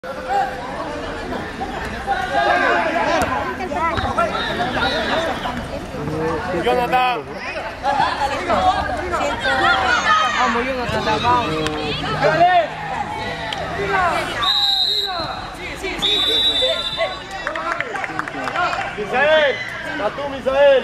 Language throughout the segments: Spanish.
Jonathan. Vamos, Jonathan, vamos. Misael, a tú, Misael.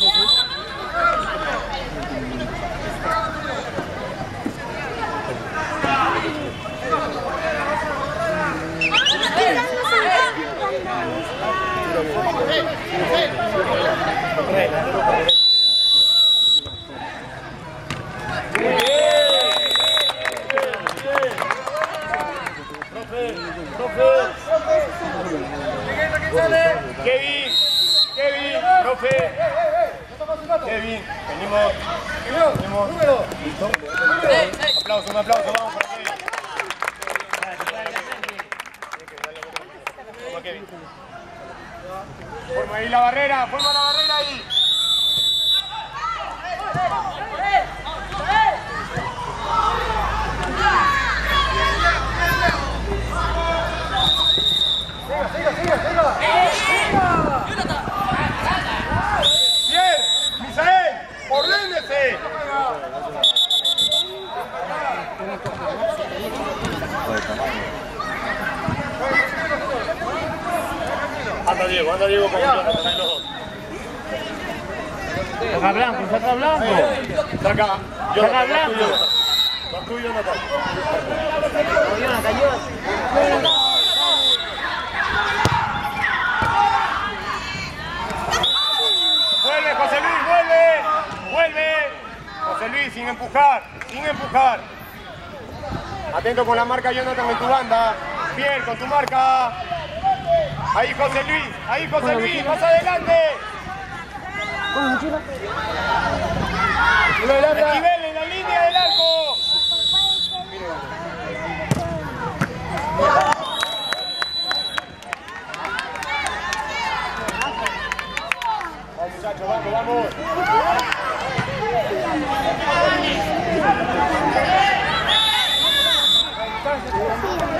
Kevin, profe. Kevin, venimos. Un aplauso, vamos para Kevin. Vamos, Kevin. Forma ahí la barrera, ahí. Bien, Misael, ordénese. Anda Diego, con Jonathan, los dos. Saca blanco. Saca blanco. Con tú, Jonathan. Vuelve, José Luis, vuelve. José Luis, sin empujar. Atento con la marca, Jonathan, en tu banda. Bien, con tu marca. Ahí José Luis, más adelante. Esquivel en la línea del arco. Vamos muchachos, vamos. Sí.